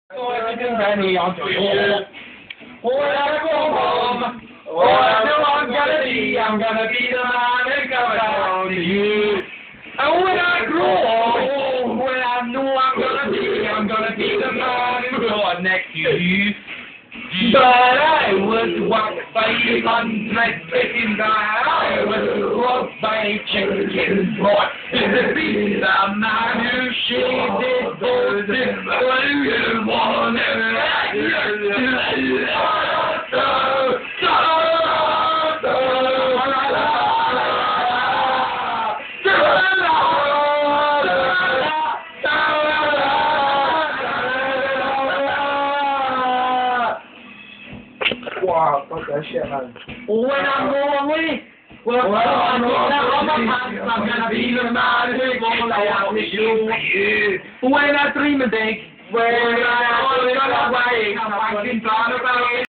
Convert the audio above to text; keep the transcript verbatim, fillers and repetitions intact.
So everything Benny onto you. When I go home, oh, I know I'm gonna be, I'm gonna be the man that comes down to you. And when I grow old, when I know I'm gonna be, I'm gonna be the man who's got next to you. But I was walked by a hundred chicken guy, I was robbed by a chicken boy. The beast, the man who shaved his bones, the one Wow, fuck that shit, man. When I'm lonely, well, well I'm I'm gonna be the man who's gonna out with you. When I dream a day, when I'm gonna wake, I'm fucking thought about